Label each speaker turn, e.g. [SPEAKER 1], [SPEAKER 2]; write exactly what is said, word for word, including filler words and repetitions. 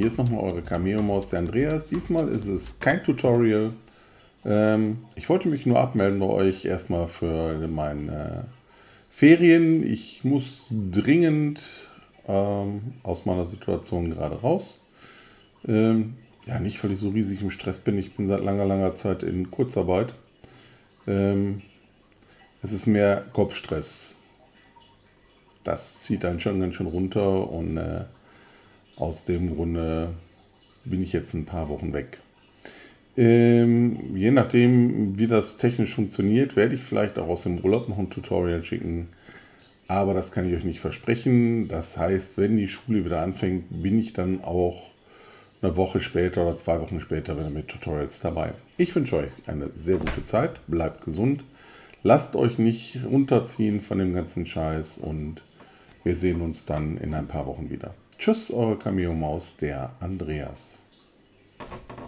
[SPEAKER 1] hier ist nochmal eure Cameo-Maus, der Andreas. Diesmal ist es kein Tutorial. Ähm, ich wollte mich nur abmelden bei euch erstmal für meine Ferien. Ich muss dringend ähm, aus meiner Situation gerade raus. Ähm, ja, nicht, weil ich so riesig im Stress bin. Ich bin seit langer, langer Zeit in Kurzarbeit. Ähm, es ist mehr Kopfstress. Das zieht einen schon ganz schön runter und äh, aus dem Grunde bin ich jetzt ein paar Wochen weg. Ähm, je nachdem, wie das technisch funktioniert, werde ich vielleicht auch aus dem Urlaub noch ein Tutorial schicken. Aber das kann ich euch nicht versprechen. Das heißt, wenn die Schule wieder anfängt, bin ich dann auch eine Woche später oder zwei Wochen später wieder mit Tutorials dabei. Ich wünsche euch eine sehr gute Zeit. Bleibt gesund. Lasst euch nicht runterziehen von dem ganzen Scheiß und wir sehen uns dann in ein paar Wochen wieder. Tschüss, eure Cameo-Maus, der Andreas.